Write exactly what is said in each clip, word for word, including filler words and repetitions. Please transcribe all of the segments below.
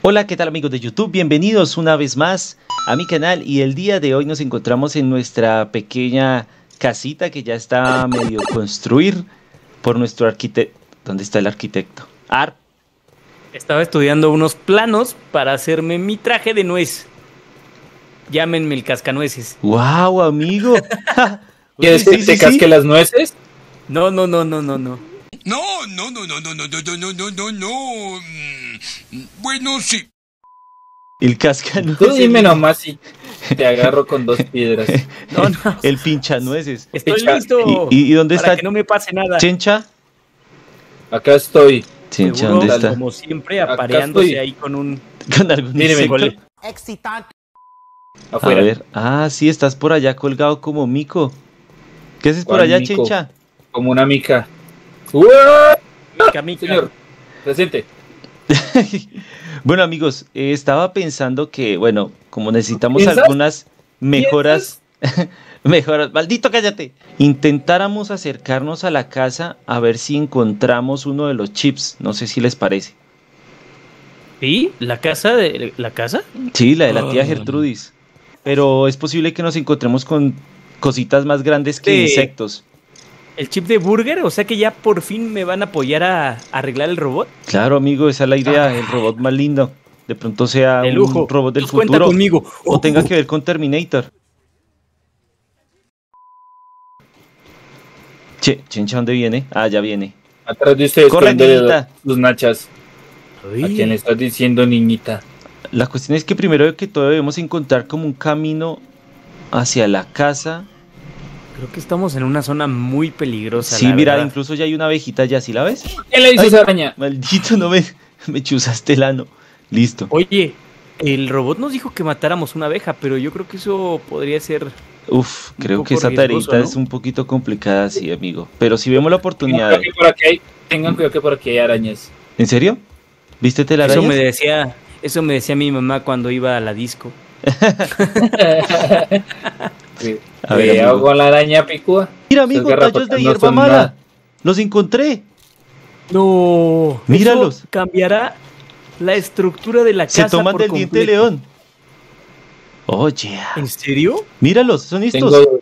Hola, ¿qué tal amigos de YouTube? Bienvenidos una vez más a mi canal y el día de hoy nos encontramos en nuestra pequeña casita que ya está medio construir por nuestro arquitecto. ¿Dónde está el arquitecto? Ar. Estaba estudiando unos planos para hacerme mi traje de nuez. Llámenme el cascanueces. ¡Wow, amigo! ¿Quieres que Sí, te sí, casque sí. las nueces? No, no, no, no, no, no. No, no, no, no, no, no, no, no, no, no, no, no. Mm, Bueno, sí. El cascanueces. Tú dime nomás si te agarro con dos piedras. No, no. El pinchanueces. Estoy Echa- listo. ¿Y, y dónde para está que no me pase nada. Chencha? Acá estoy. Chencha, Seguro, ¿dónde está? como siempre, Acá apareándose estoy. ahí con un... Con algún Míreme, insecto. cole. A Afuera. ver, ah, sí, estás por allá colgado como mico. ¿Qué haces por ¿Cuál allá, mico? Chencha? Como una mica. ¡Uah! Mica, mica. Señor, presente. Bueno, amigos, eh, estaba pensando que, bueno, como necesitamos ¿Piensas? algunas mejoras, mejoras, maldito cállate, intentáramos acercarnos a la casa a ver si encontramos uno de los chips, no sé si les parece. ¿Sí? ¿La casa de... ¿La casa? Sí, la de la tía Ah. Gertrudis, pero es posible que nos encontremos con cositas más grandes que Sí. insectos. ¿El chip de burger? O sea que ya por fin me van a apoyar a arreglar el robot. Claro, amigo, esa es la idea, el robot más lindo. De pronto sea De un lujo. robot del Pues cuenta futuro conmigo. o tenga que ver con Terminator. Che, Chencha, ¿dónde viene? Ah, ya viene. Atrás de ustedes, Corre, esconde niñita. sus nachas. Uy. ¿A quién le estás diciendo, niñita? La cuestión es que primero de que todo debemos encontrar como un camino hacia la casa. Creo que estamos en una zona muy peligrosa. Sí, la mira, verdad. incluso ya hay una abejita ya, ¿sí la ves? ¿Quién le dice Ay. esa araña? Maldito, no me, me chuzaste el ano. Listo. Oye, el robot nos dijo que matáramos una abeja, pero yo creo que eso podría ser... Uf, Un creo que poco esa riesgoso, tareita ¿no? es un poquito complicada, sí, amigo. Pero si vemos la Tengan oportunidad. cuidado que por aquí hay, tengan cuidado que por aquí hay arañas. ¿En serio? ¿Viste Eso telarañas? me decía, eso me decía mi mamá cuando iba a la disco. A ver, ¿Te amigo. hago la araña picúa? Mira, amigo, Esas tallos de garrapatas no hierba son mala. nada. Los encontré. No, Míralos. eso cambiará la estructura de la Se casa toman por del diente de completo. león. Oye, ¿En serio? míralos, son estos. Tengo...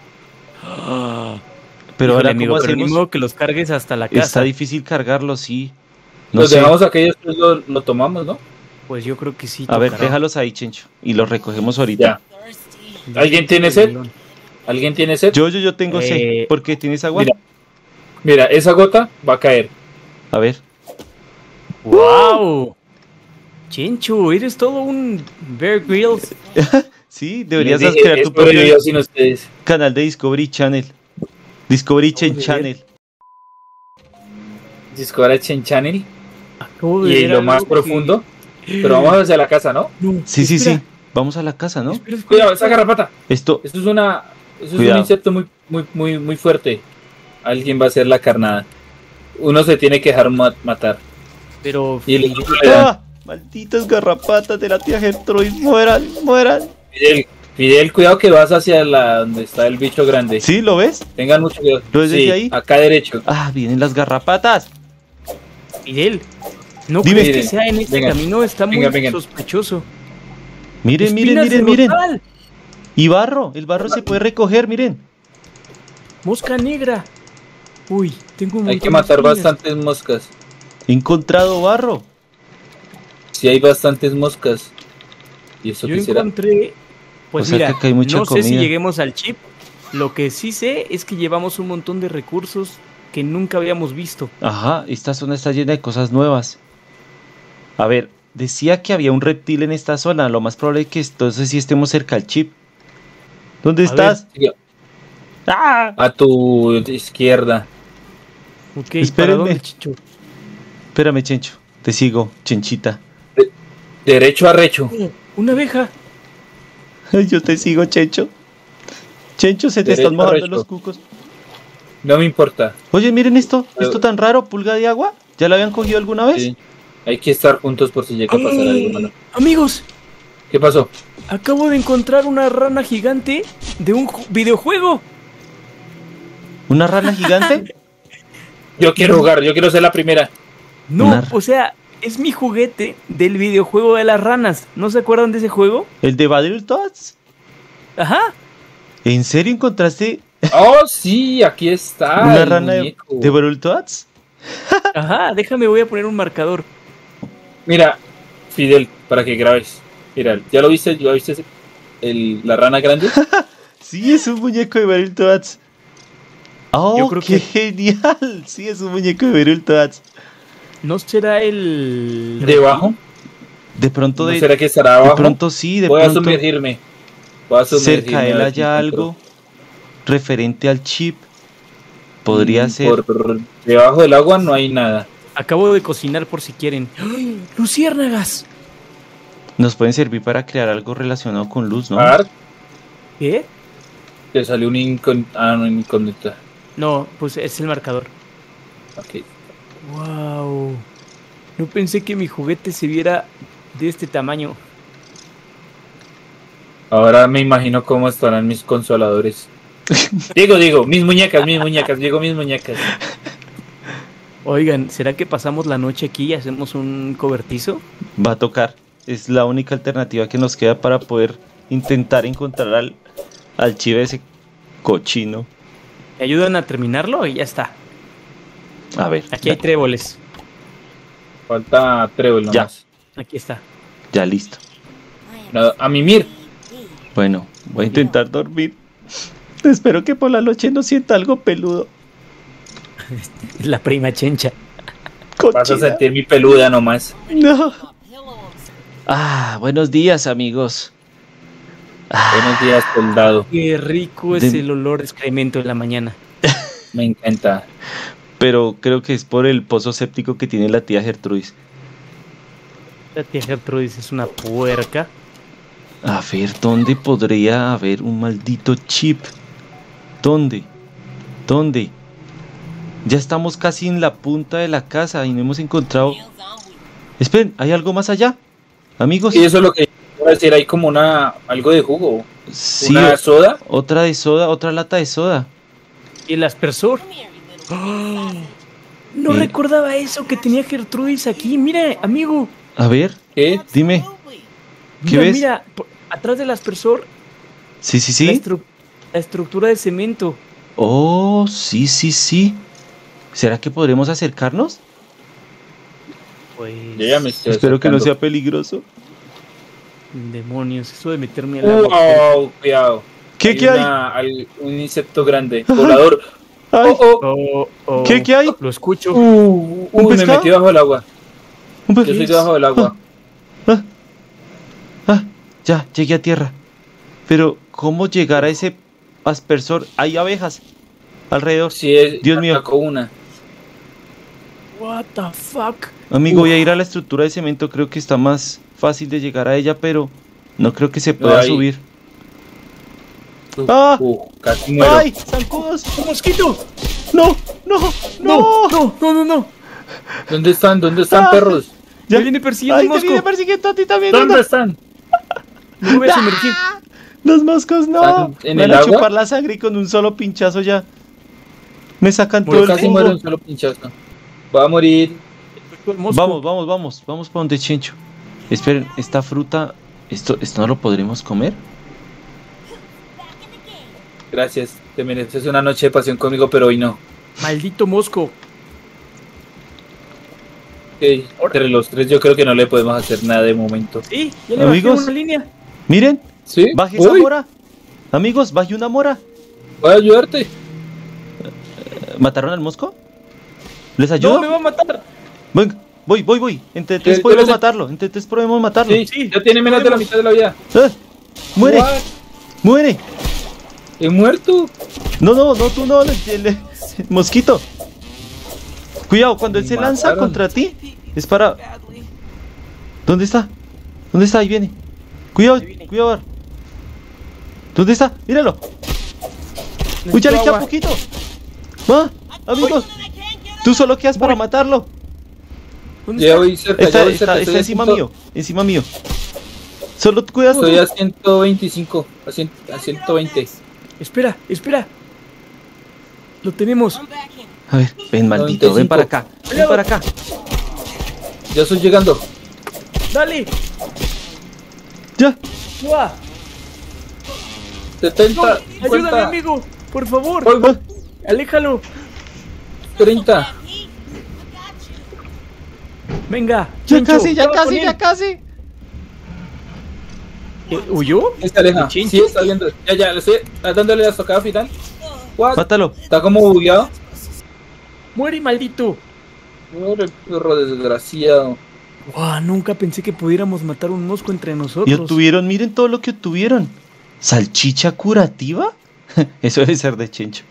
Pero Híjole, ahora, amigo, ¿cómo pero ni hacemos? modo que los cargues hasta la Está casa. difícil cargarlos, sí. No Los sé. dejamos aquí y después lo, lo tomamos, ¿no? Pues yo creo que sí. A ver, tocará. déjalos ahí, Chencho. Y los recogemos ahorita. Ya. ¿Alguien tiene sed? ¿Alguien tiene sed? Yo, yo, yo tengo Eh, sed. ¿Por qué tienes agua? Mira. Mira, esa gota va a caer. A ver. ¡Wow! Chencho, eres todo un Bear Grylls. Sí, deberías Les dije, crear tu es por ello propio yo sin ustedes. canal de Discovery Channel. Discovery Chen Joder. Channel. Discovery Channel. Acabo de Y ver lo algo más que- profundo. Pero vamos hacia la casa, ¿no? No, Sí, sí, espera, sí. Vamos a la casa, ¿no? espera, espera. Cuidado, esa garrapata. Esto, Esto es una. Esto es Cuidado. un insecto muy, muy, muy, muy fuerte. Alguien va a hacer la carnada. Uno se tiene que dejar ma- matar. Pero Y el ¡Ah! Malditas garrapatas de la tía Gertrudis, mueran, mueran. Fidel, Fidel, cuidado que vas hacia la donde está el bicho grande. ¿Sí? ¿Lo ves? Tengan mucho cuidado. ¿Lo ves desde Sí, ahí? acá derecho. Ah, vienen las garrapatas. Fidel, ¿no Dime. crees que Miren, sea en este vengan, camino? Está muy vengan, vengan. sospechoso. Miren, miren, Espinas de miren, miren. rosal, Y barro, el barro se puede recoger, miren. Mosca negra. Uy, tengo un Hay montón que de matar espinas. bastantes moscas. He encontrado barro. Sí, hay bastantes moscas. ¿Y eso Yo qué será? encontré... Pues O sea mira, que acá hay mucha no sé si comida. lleguemos al chip. Lo que sí sé es que llevamos un montón de recursos que nunca habíamos visto. Ajá, esta zona está llena de cosas nuevas. A ver, decía que había un reptil en esta zona. Lo más probable es que entonces sí estemos cerca al chip. ¿Dónde A estás? ¡Ah! A tu izquierda. Ok, ¿para Espérenme. dónde, Chicho? Espérame, Chencho. Te sigo, Chenchita. Derecho a recho. Oh, una abeja. Yo te sigo, Chencho. Chencho, se te Derecho, están mojando recho. los cucos. No me importa. Oye, miren esto. Pero- Esto tan raro, pulga de agua. ¿Ya la habían cogido alguna vez? Sí. Hay que estar juntos por si llega a pasar algo malo. Amigos, ¿Qué pasó? acabo de encontrar una rana gigante de un ju- videojuego. ¿Una rana gigante? Yo quiero jugar, yo quiero ser la primera. No, Una- o sea, es mi juguete del videojuego de las ranas. ¿No se acuerdan de ese juego? ¿El de Battletoads? Ajá. ¿En serio encontraste Oh, sí, aquí está. una el rana de, muñeco. de Battletoads? Ajá, déjame, voy a poner un marcador. Mira, Fidel, para que grabes. Mira, ¿ya lo viste? ¿Ya viste ese- el, la rana grande? Sí, es un muñeco de Battletoads. Oh, Yo creo qué que- genial. Sí, es un muñeco de Battletoads. ¿No será el... ¿Debajo? De pronto, ¿No de, será que estará de abajo? pronto sí, de Voy a pronto sumergirme. Voy a sumergirme. cerca de él a ver si haya encuentro. algo referente al chip. Podría Mm, ser. Por debajo del agua no hay nada. Acabo de cocinar por si quieren. ¡Ay! ¡Luciérnagas! Nos pueden servir para crear algo relacionado con luz, ¿no? Ark, ¿Qué? le salió un incon... Ah, no, un incógnita. No, pues es el marcador. Ok. Wow. No pensé que mi juguete se viera de este tamaño. Ahora me imagino cómo estarán mis consoladores. digo, digo, mis muñecas, mis muñecas, digo mis muñecas. Oigan, ¿será que pasamos la noche aquí y hacemos un cobertizo? Va a tocar. Es la única alternativa que nos queda para poder intentar encontrar al, al chip ese cochino. ¿Me ayudan a terminarlo? Y ya está. A ver, Aquí hay tréboles. Falta trébol Ya. nomás. Aquí está. ya listo. No, a mimir. Bueno, voy a intentar dormir. Espero que por la noche no sienta algo peludo. La prima chencha. Vas a Cochina. sentir mi peluda nomás. No. Ah, buenos días, amigos. Ah, Buenos días, soldado. Qué rico es De- el olor de excremento en la mañana. Me encanta. pero creo que es por el pozo séptico que tiene la tía Gertrudis. La tía Gertrudis es una puerca. A ver, ¿dónde podría haber un maldito chip? ¿Dónde? ¿Dónde? Ya estamos casi en la punta de la casa y no hemos encontrado... Esperen, ¿hay algo más allá? Amigos, Sí, eso es lo que iba a decir. Hay como una algo de jugo. sí, Una o- soda. otra de soda, otra lata de soda. Y el aspersor. ¡Oh! No Sí. recordaba eso que tenía Gertrudis aquí. Mira, amigo. A ver, ¿Qué? dime. ¿Qué Mira, ves? mira. por- atrás del aspersor, Sí, sí, la, sí. estru- la estructura de cemento. Oh, sí, sí, sí. ¿Será que podremos acercarnos? Pues. Yo ya me estoy Espero que no sea acercando. peligroso. Demonios, eso de meterme al agua. Wow, cuidado. ¿Qué, qué hay? una- al- un insecto grande. Volador. Ay, Oh, oh. Oh, oh. ¿Qué, qué hay? Lo escucho. Uh, ¿Un uy, me pescado? metí bajo el agua. Un Yo pez. estoy debajo del agua. Ah, ah, ya, llegué a tierra. Pero, ¿cómo llegar a ese aspersor? Hay abejas alrededor. Sí, es, Dios mío. atacó una. What the fuck? Amigo, voy a ir a la estructura de cemento. Creo que está más fácil de llegar a ella, pero no creo que se pueda ahí. subir. Uh, ¡Ah! uh, casi muero. ¡Ay! ¡Zancudos! ¡Un mosquito! ¡No! ¡No! ¡No! No, no, no, no, no. ¿Dónde están? ¿Dónde están, Ah. perros? Ya. Me viene persiguiendo ¡Ay, un te mosco. viene persiguiendo a ti también! ¿Dónde anda. están? Me voy a sumergir. ¡Los moscos no! ¿Están en Me el van a agua? chupar la sangre y con un solo pinchazo ya. Me sacan Muero, todo el casi muero jugo. un solo pinchazo. Va a morir. El mosco. Vamos, vamos, vamos. Vamos para donde Chencho. Esperen, esta fruta... ¿Esto, ¿Esto no lo podremos comer? Gracias. Te mereces una noche de pasión conmigo, pero hoy no. Maldito mosco. Ok, entre los tres yo creo que no le podemos hacer nada de momento. Sí, ya le bajé Amigos. una línea. Miren, ¿Sí? baje esa Uy, mora. Amigos, baje una mora. voy a ayudarte. ¿Mataron al mosco? ¿Les No, ayudo? me va a matar. Venga, voy, voy, voy. Entre tres yo podemos les- matarlo. Entre tres podemos matarlo. Sí, Sí, ya tiene menos de la mitad de la vida. ¡Ah! ¡Muere! What? ¡Muere! ¿He muerto? No, no, no, tú no, el, el- el mosquito. Cuidado, cuando él Me se lanza mataron. contra ti, es para... ¿Dónde está? ¿Dónde está? Ahí viene. Cuidado, Ahí viene. cuidado. ¿Dónde está? Míralo. Uy, ya le queda poquito. Va, amigos. Tú solo quedas para matarlo. ¿Dónde Ya está? voy cerca, ya Está, voy está, cerca. está estoy a encima ciento- mío. Encima mío. Solo cuidas tú. Estoy a ciento veinticinco, a, cien, a ciento veinte. Espera, espera. Lo tenemos. A ver, ven, maldito, ven noventa y cinco. para acá. Ven para acá. Ya estoy llegando. ¡Dale! ¡Ya! ¡Guau! setenta, ¡Ayúdame, cincuenta, amigo! ¡Por favor! voy, voy, ¡Aléjalo! treinta. Venga. ¡Ya Chencho, casi, ya acaba con casi, él. ya casi! ¿Eh, ¿Huyó? Se aleja. Chincho. Sí, está viendo. Ya, ya, le estoy dándole la estocada final. What? ¡Mátalo! Está como bugueado. ¡Muere, maldito! Pobre perro desgraciado. ¡Guau! Nunca pensé que pudiéramos matar un mosco entre nosotros. Y obtuvieron, miren todo lo que obtuvieron. ¿Salchicha curativa? Eso debe ser de Chencho.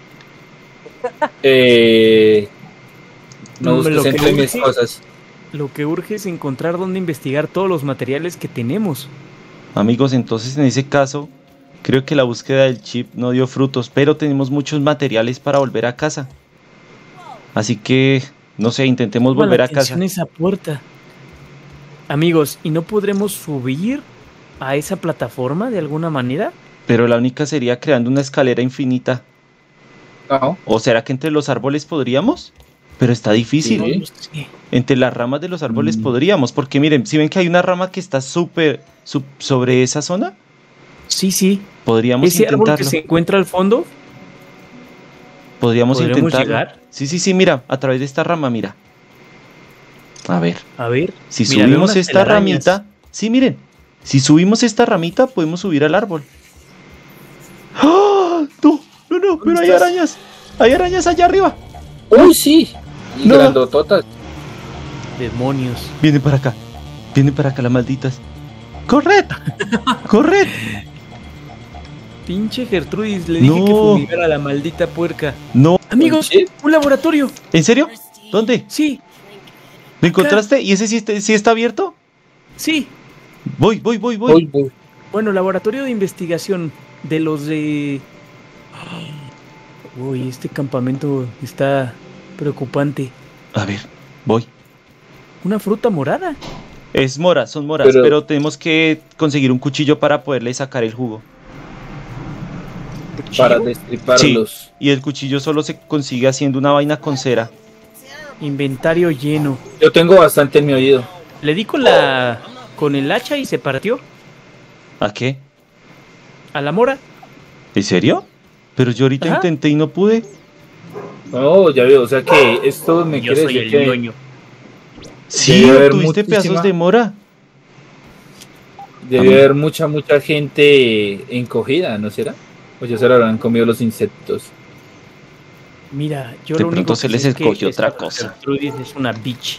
Eh... No No, lo busques que entre mis urge- cosas. Lo que urge es encontrar dónde investigar todos los materiales que tenemos. Amigos, entonces en ese caso, creo que la búsqueda del chip no dio frutos, pero tenemos muchos materiales para volver a casa. Así que, no sé, intentemos Llama la volver a casa. atención esa puerta. Amigos, ¿y no podremos subir a esa plataforma de alguna manera? Pero la única sería creando una escalera infinita. No. ¿O será que entre los árboles podríamos? Pero está difícil. Sí. No lo sé. Entre las ramas de los árboles Mm. podríamos, porque miren, si ven que hay una rama que está súper sub- sobre esa zona, Sí, sí. podríamos Ese árbol intentarlo. que se encuentra al fondo. Podríamos ¿Podremos intentarlo. llegar? Sí, sí, sí, mira, a través de esta rama, mira. A ver, A ver. si mira, veo subimos unas esta telarañas. ramita, sí, miren, si subimos esta ramita podemos subir al árbol. ¡Ah! No, no, no, pero hay estás? arañas, hay arañas allá arriba. Uy, sí. Y No. grandototas. Demonios. Vienen para acá, vienen para acá las malditas. ¡Corred! ¡Corred! Pinche Gertrudis, le dije No. que fumigara a la maldita puerca. No, Amigos, ¿Sí? un laboratorio. ¿en serio? ¿Dónde? Sí, ¿Lo encontraste? ¿Y ese sí está, sí está abierto? sí. Voy, voy, voy, voy. Voy, voy. Bueno, laboratorio de investigación de los de... Uy, este campamento está preocupante. A ver, voy. Una fruta morada. Es mora, son moras, Pero- pero tenemos que conseguir un cuchillo para poderle sacar el jugo. Para ¿Cuchillo? destriparlos. Y el cuchillo solo se consigue haciendo una vaina con cera. Inventario lleno. Yo tengo bastante en mi oído. Le di con la... con el hacha y se partió. ¿A qué? A la mora. ¿En serio? Pero yo ahorita Ajá. intenté y no pude. No, ya veo. O sea que esto me Yo quiere soy decir el que ñoño. Sí, Debe haber tuviste muchísima- pedazos de mora. debe haber mucha, mucha gente encogida, ¿no será? Pues ya se lo habrán comido los insectos. Mira, yo De lo único pronto que se les sé es que escogió esta otra cosa. Gertrudis es una bitch.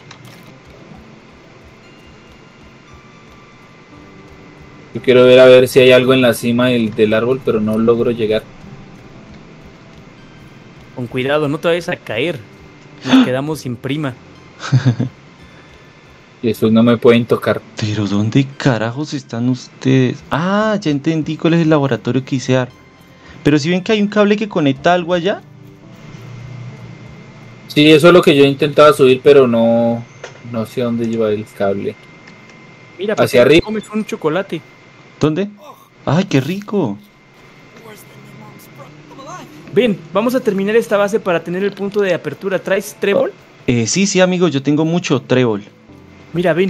Yo quiero ver a ver si hay algo en la cima del, del árbol, pero no logro llegar. Con cuidado, no te vayas a caer. Nos quedamos sin prima. Y eso no me pueden tocar. Pero ¿dónde carajos están ustedes? Ah, ya entendí cuál es el laboratorio que hice ar. Pero si ven que hay un cable que conecta algo allá. Sí, eso es lo que yo intentaba subir, pero no, no sé dónde llevar el cable. Mira, ¿por Hacia qué no arriba. comes un chocolate? ¿Dónde? ¡Ay, qué rico! Ven, vamos a terminar esta base para tener el punto de apertura. ¿Traes trébol? Eh, sí, sí, amigo, yo tengo mucho trébol. Mira, ven.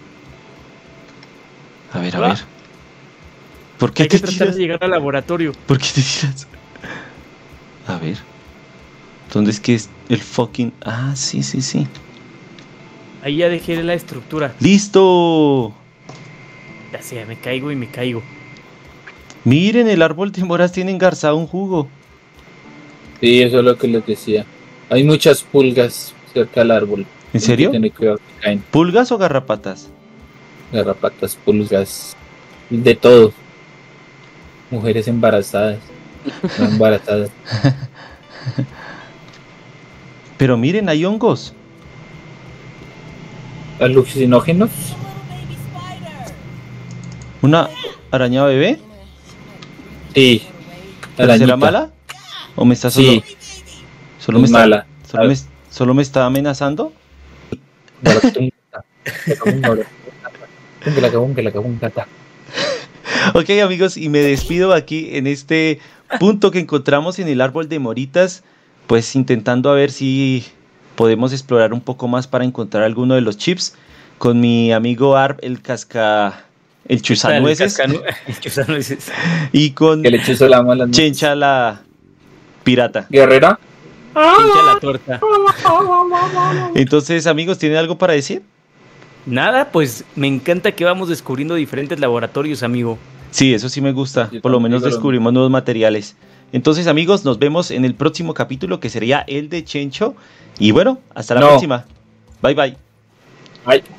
A ver, a Ah. ver. ¿Por qué Hay te que tratar tiras? de llegar al laboratorio. ¿Por qué te tiras? A ver. ¿Dónde es que es el fucking...? Ah, sí, sí, sí. Ahí ya dejé la estructura. ¡Listo! Ya sea, me caigo y me caigo. Miren, el árbol de moras tiene engarzado un jugo. Sí, eso es lo que les decía. Hay muchas pulgas cerca del árbol. ¿En serio? Hay que tener cuidado que caen. ¿Pulgas o garrapatas? Garrapatas, pulgas, de todo. Mujeres embarazadas. No embarazadas. Pero miren, hay hongos. Alucinógenos. ¿Una araña bebé? Sí. ¿Pero será Arañita. mala? ¿O me está solo...? Sí, Solo me es está, mala. Solo me, solo me está amenazando? Ok, amigos, y me despido aquí en este punto que encontramos en el árbol de moritas, pues intentando a ver si podemos explorar un poco más para encontrar alguno de los chips. Con mi amigo Arp, el casca... el chuzanueces. El, cascanu... el chuzanueces. Y con Que le chuzo la mala. Chencha la pirata. Guerrera. Chencha la torta. Entonces, amigos, ¿tienen algo para decir? Nada, pues me encanta que vamos descubriendo diferentes laboratorios, amigo. Sí, eso sí me gusta. Yo Por lo menos también, descubrimos nuevos materiales. Entonces, amigos, nos vemos en el próximo capítulo, que sería el de Chencho. Y bueno, hasta la No. próxima. Bye, bye. Ay.